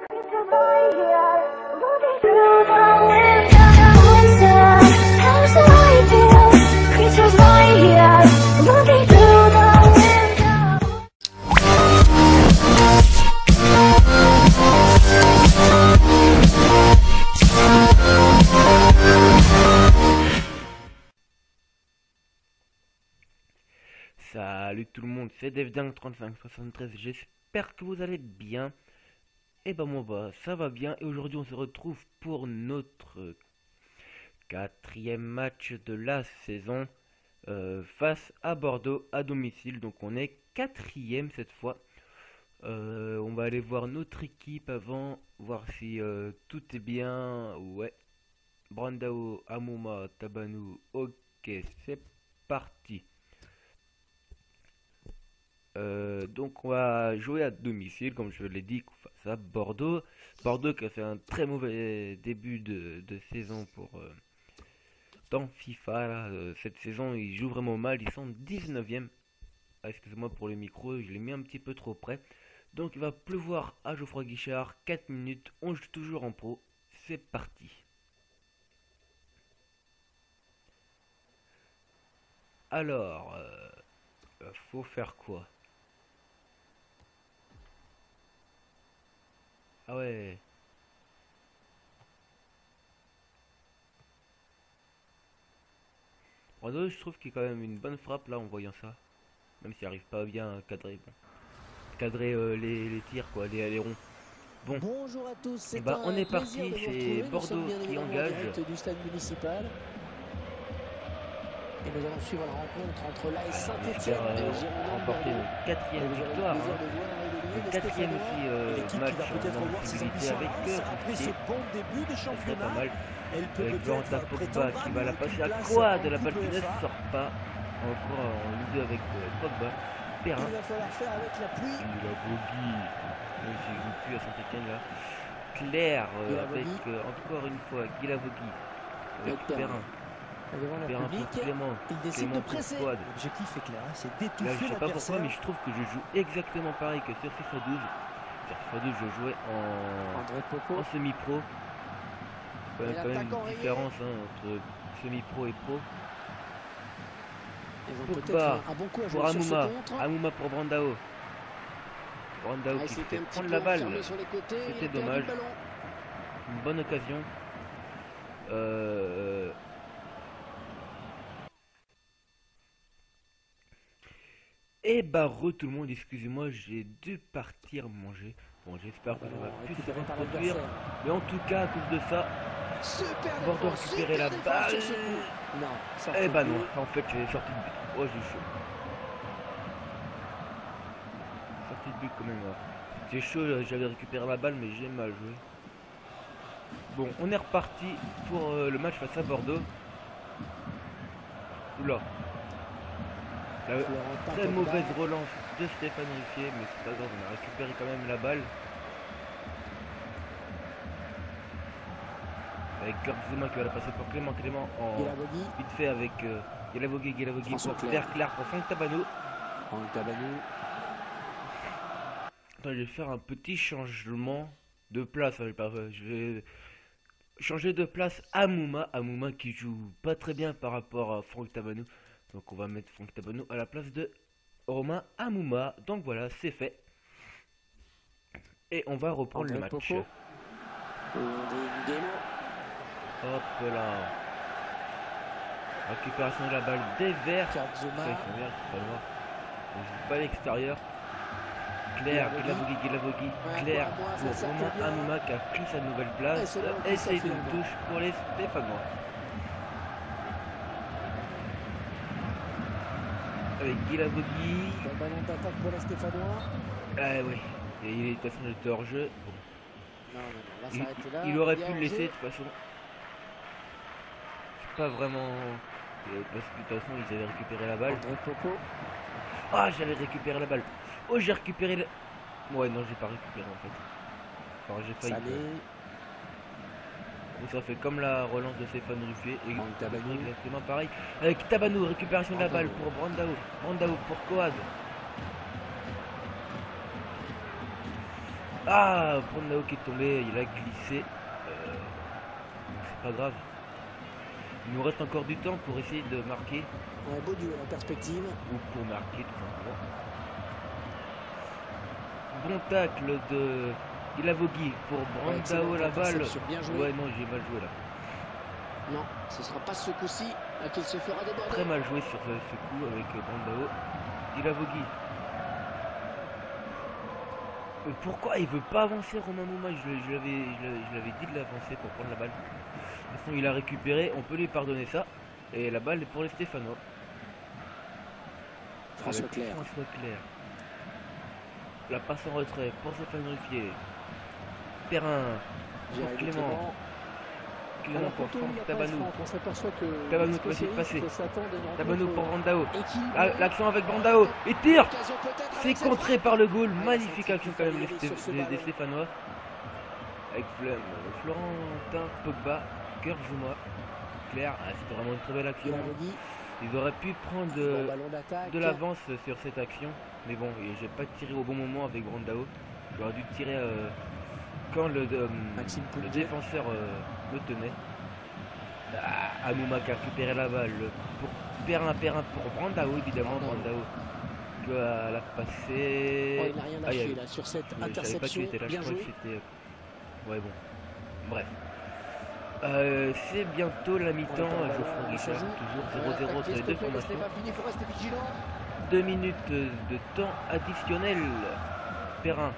Salut tout le monde, c'est DevDang3573, j'espère que vous allez bien. Et ben moi ça va bien, et aujourd'hui on se retrouve pour notre quatrième match de la saison face à Bordeaux à domicile. Donc on est quatrième cette fois. On va aller voir notre équipe avant, voir si tout est bien. Ouais, Brandao, Amouma, Tabanou, ok, c'est parti. Donc on va jouer à domicile, comme je l'ai dit, face à Bordeaux. Bordeaux qui a fait un très mauvais début de saison pour dans FIFA là. Cette saison ils jouent vraiment mal, ils sont 19e. Ah, excusez-moi pour le micro, je l'ai mis un petit peu trop près. Donc il va pleuvoir à Geoffroy Guichard, 4 minutes, on joue toujours en pro, c'est parti. Alors, faut faire quoi? Ah ouais. Bordeaux, je trouve qu'il y a quand même une bonne frappe là en voyant ça. Même s'il arrive pas bien à cadrer, bon. Cadrer les tirs quoi, les ronds. Bon. Bonjour à tous, Et bah on est parti, c'est Bordeaux qui engage. Du stade municipal. Et nous allons suivre la rencontre entre l'AS Saint-Etienne et les Girondins remporter notre quatrième victoire. Le quatrième aussi match en visibilité avec ce bon début de championnat. Pas mal. Avec Valentin Pogba qui va la passer à quoi de la balle qui ne sort pas. Encore en Ligue 2 avec Pogba. Perrin. Il va falloir faire avec la pluie. Il a Bogui. Même s'il ne joue plus à Saint-Etienne là. Claire avec encore une fois Guilavogui. Avec Perrin. Devant le public, il décide de presser. L'objectif est clair, c'est d'étouffer l'adversaire. Je sais pas pourquoi, mais je trouve que je joue exactement pareil que sur FIFA 12. Sur FIFA 12, je jouais en semi-pro. Il y a quand même une différence entre semi-pro et pro. Pogba pour Amouma. Amouma pour Brandao. Brandao qui fait prendre la balle. C'était dommage. Une bonne occasion. Et bah tout le monde, excusez-moi, j'ai dû partir manger. Bon, j'espère que ça va plus se reproduire. Mais en tout cas, à cause de ça, Bordeaux récupérer la balle. Et bah non, en fait j'ai sorti de but. Oh j'ai chaud. Sorti de but quand même. J'ai chaud, j'avais récupéré la balle mais j'ai mal joué. Bon, on est reparti pour le match face à Bordeaux. Oula. La très mauvaise relance de Stéphane Ruffier, mais c'est pas grave, on a récupéré quand même la balle. Avec Kurzema qui va la passer pour Clément en vite fait avec Guilavogui pour Claire pour Franck Tabanou. Attends, je vais faire un petit changement de place. Je vais changer de place Amouma qui joue pas très bien par rapport à Franck Tabanou. Donc on va mettre Franck Tabanou à la place de Romain Amouma. Donc voilà, c'est fait. Et on va reprendre le match. Hop là. Récupération de la balle des Verts. Ça, ils sont verts, c'est pas noir. On joue pas à l'extérieur. Claire, Guilavogui. Claire pour Romain Amouma qui a pris sa nouvelle place. Essaye de touche pour les Stéphanois. Avec Guilavogui. Ballon d'attaque pour les Stéphanois. Ah oui. Et il est de toute façon de hors-jeu. Là, il aurait pu le laisser de toute façon. C'est pas vraiment. Parce que de toute façon ils avaient récupéré la balle. Ah, j'avais récupéré la balle. Oh, j'ai récupéré la. Ouais, non, j'ai pas récupéré en fait. Enfin, j'ai failli. Donc ça fait comme la relance de Stéphane Ruffier. Et exactement pareil. Avec Tabanou, récupération de la balle pour Brandao. Brandao pour Coad. Ah, Brandao qui est tombé, il a glissé. C'est pas grave. Il nous reste encore du temps pour essayer de marquer. Un beau duel en perspective. Ou pour marquer tout simplement. Bon tacle de Ilavogui pour Brandao la balle. Bien joué. Ouais non, j'ai mal joué là. Non, ce sera pas ce coup-ci qu'il se fera déborder. Très mal joué sur ce coup avec Brandao. Ilavogui. Pourquoi il veut pas avancer Romain Mouma? Je l'avais dit de l'avancer pour prendre la balle. De toute façon il a récupéré, on peut lui pardonner ça. Et la balle est pour les Stéphanois. François Clair. La passe en retrait pour Stéphane Ruffier. Perrin pour Clément. Clément pour Franck Tabanou. Tabanou qui va essayer de passer. Tabanou pour Brandao. L'action avec Brandao. Et tire. C'est contré par le goal. Magnifique action quand même des Stéphanois. Avec Florentin Pogba, Kurtzuma, Claire. C'était vraiment une très belle action. Ils auraient pu prendre de l'avance sur cette action. Mais bon, j'ai pas tiré au bon moment avec Brandao. J'aurais dû tirer quand le défenseur me tenait. Anouma qui a récupéré la balle pour Perrin pour Brandao évidemment. Brandao qui a la passé. Oh, il n'a rien lâché là sur cette interception. Je bien crois joué. que c'était. Ouais bon. Bref. C'est bientôt la mi-temps. Geoffroy Guichard toujours 0-0 entre les deux formations. 2 minutes de temps additionnel. Perrin.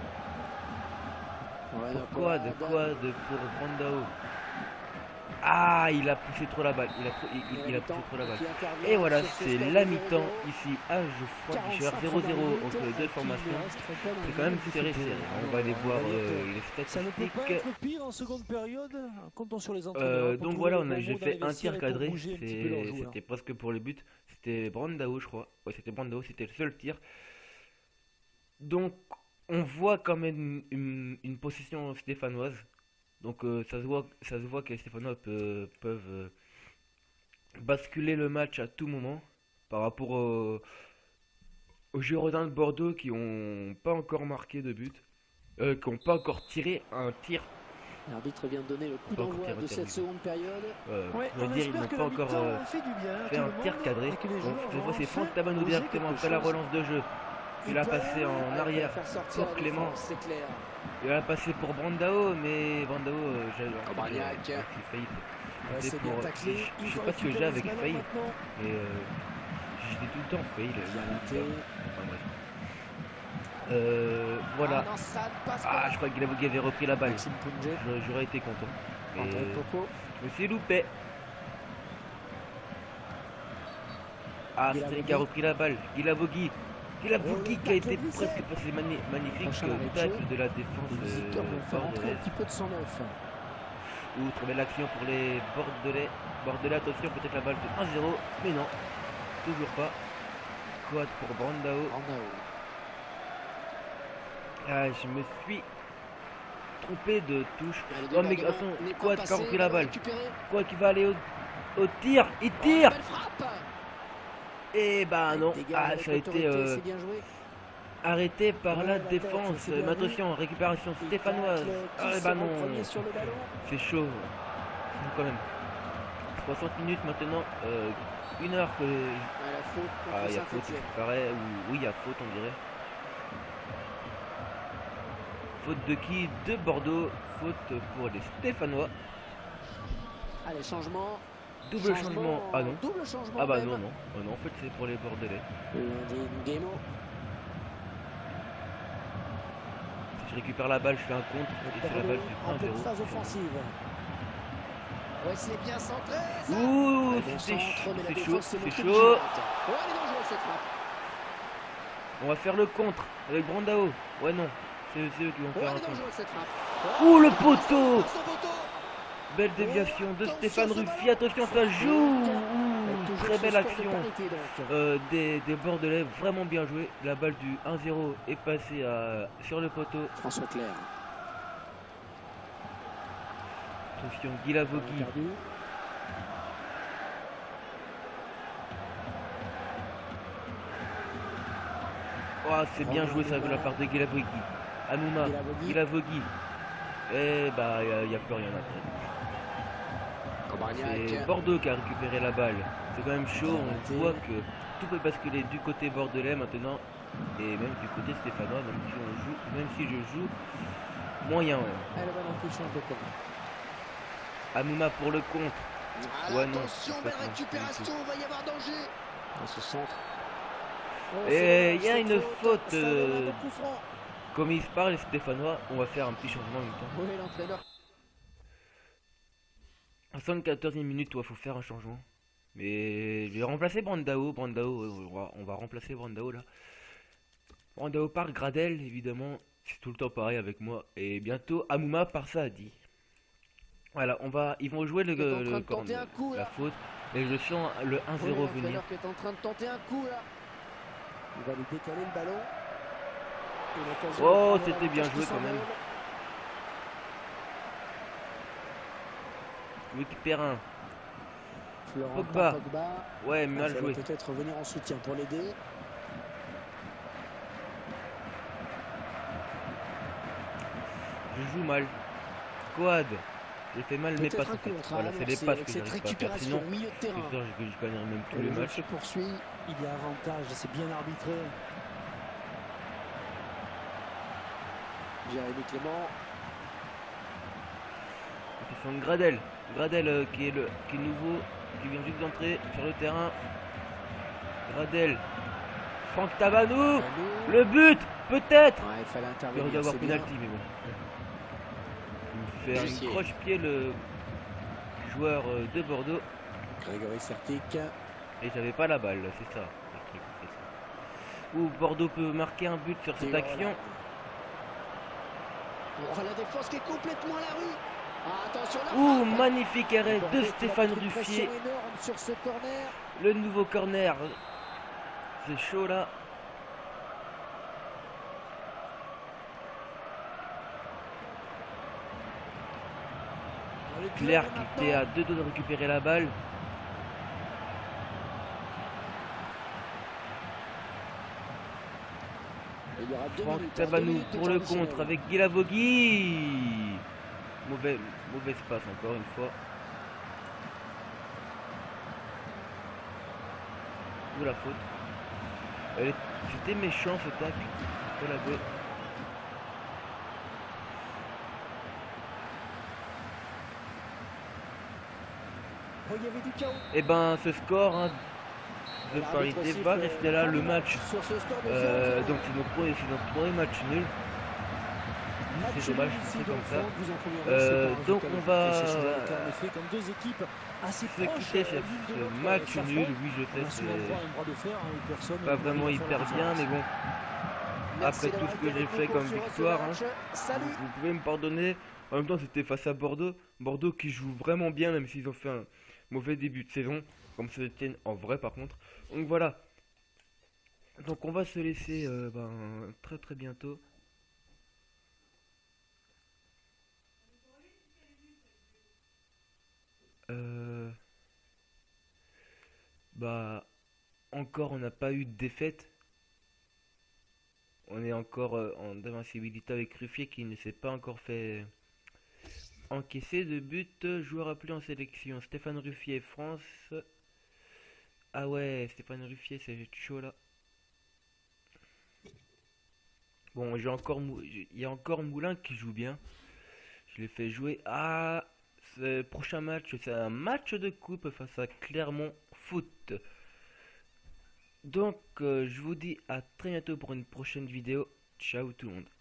Pourquoi pour Brandao. Ah, il a poussé trop la balle. Il a poussé trop la balle. Et voilà, c'est la mi-temps ici à Geoffroy Guichard. 0-0 entre les deux formations. C'est quand même serré. On va aller voir les statistiques. Pire en seconde période, comptons sur les entraîneurs. Donc voilà, j'ai fait un tir cadré. C'était presque pour le but. C'était Brandao, je crois. Ouais, c'était Brandao, c'était le seul tir. Donc, on voit quand même une possession stéphanoise. Donc, ça se voit que les Stéphanois peuvent basculer le match à tout moment par rapport aux Girondins de Bordeaux qui n'ont pas encore marqué de but, qui n'ont pas encore tiré un tir. L'arbitre vient de donner le coup d'envoi de cette seconde période. Je veux dire, ils n'ont pas encore fait un tir cadré. Donc, cette fois, c'est Franck Tabanou directement après la relance de jeu. Il a passé en arrière pour Clément. Il a passé pour Brandao, mais Brandao, j'ai failli. C'est bien taclé. Je sais pas ce que j'ai avec failli, mais je dis tout le temps failli. Enfin bref. Voilà. Ah, je crois qu'il avait repris la balle. J'aurais été content. Mais je me suis loupé. Ah, c'est qui a repris la balle. Ilavogui qui a été presque passé magnifique tacle de la défense bordelaise. Un petit peu de 109. Très belle action pour les Bordelais, attention, peut-être la balle de 1-0, mais non, toujours pas. Quad pour Brandao. Ah, je me suis trompé de touche. Oh mais attention, Quad qui a repris la balle. Quad qui va aller au tir, il tire. Et bah non, ça a été arrêté par la défense. Mais attention, récupération stéphanoise. Ah bah non, c'est chaud quand même. 60 minutes maintenant, 1 heure que... Ah, il y a faute, il paraît, oui, il y a faute on dirait. Faute de qui? De Bordeaux, faute pour les Stéphanois. Allez, changement. Double changement. Ah non. Double changement. Ah bah non, non. Oh non, en fait c'est pour les Bordelais. Si je récupère la balle, je fais un contre. Et c'est la balle du 1-0. Phase offensive. Ouais, c'est bien centré. Ouh, c'est chaud, c'est chaud. On va faire le contre avec Brandao. Ouais non, c'est eux qui vont faire un contre. Ouh, le poteau. Belle déviation de Stéphane Ruffier. Attention, ça joue. Très belle action des Bordelais. Vraiment bien joué. La balle du 1-0 est passée sur le poteau. François Clair. Attention, Ilavogui. Oh, c'est bien joué ça de la part de Ilavogui. Hanouna, Guilavogui. Et bah il n'y a plus rien après. C'est Bordeaux qui a récupéré la balle. C'est quand même chaud, on voit que tout peut basculer du côté bordelais maintenant. Et même du côté stéphanois, même si je joue moyen. Hanouna pour le contre. Ouais, non. Attention, belle récupération, il va y avoir danger. Dans ce centre. Et il y a une faute. Comme il se parle, les Stéphanois, on va faire un petit changement en même temps. Oui, l'entraîneur. À 74e minute, il faut faire un changement. Mais je vais remplacer Brandao. On va remplacer Brandao là. Brandao par Gradel, évidemment. C'est tout le temps pareil avec moi. Et bientôt, Amouma par Saadi. Voilà, ils vont jouer le corner, la faute. Et je sens le 1-0 venir. Qui est en train de tenter un coup là. Il va lui décaler le ballon. Oh, c'était bien joué quand même. Louis Perrin. Pogba. Ouais, mal joué. Peut-être venir en soutien pour l'aider. Je joue mal. Quad. J'ai fait mal mes passes en fait. Voilà, c'est les passes que j'arrive pas à faire. Sinon, c'est sûr que je gagnerai même tous les matchs. Il y a avantage, c'est bien arbitré. Jérémy Clément. Attention de Gradel. Gradel qui est nouveau, qui vient juste d'entrer sur le terrain. Gradel. Franck Tabanou. Le but, peut-être. Ouais, il fallait intervenir. Il aurait dû avoir penalty, mais bon. Il fait un croche-pied le joueur de Bordeaux. Grégory Sertic. Et j'avais pas la balle, c'est ça. Ou Bordeaux peut marquer un but sur cette action. Oh, la défense qui est complètement à la rue. Ah, attention, ouh, magnifique arrêt de Stéphane Ruffier. Sur ce corner. Le nouveau corner. C'est chaud là. Claire qui était à 2 doigts de récupérer la balle. Franck Tabanou pour le contre avec Guilavogui. Mauvaise passe encore une fois. Où la faute. C'était méchant ce tacle. Faut l'avouer. Et ben ce score hein, de parité va rester là le match. Donc c'est notre premier match nul. C'est dommage, c'est comme ça. Donc on va se quitter sur ce match nul. Oui, je sais, c'est pas vraiment hyper bien, mais bon. Après tout ce que j'ai fait comme victoire, hein, vous pouvez me pardonner. En même temps, c'était face à Bordeaux. Bordeaux qui joue vraiment bien, même s'ils ont fait un mauvais début de saison, comme ça tiennent en vrai par contre. Donc voilà. Donc on va se laisser très très bientôt. Encore on n'a pas eu de défaite. On est encore en invincibilité avec Ruffier qui ne s'est pas encore fait encaisser de but. Joueur appelé en sélection. Stéphane Ruffier, France. Ah ouais, Stéphane Ruffier, c'est chaud là. Bon, il y a encore Moulin qui joue bien. Je l'ai fait jouer. Ah, ce prochain match, c'est un match de coupe face à Clermont Foot. Donc, je vous dis à très bientôt pour une prochaine vidéo. Ciao tout le monde.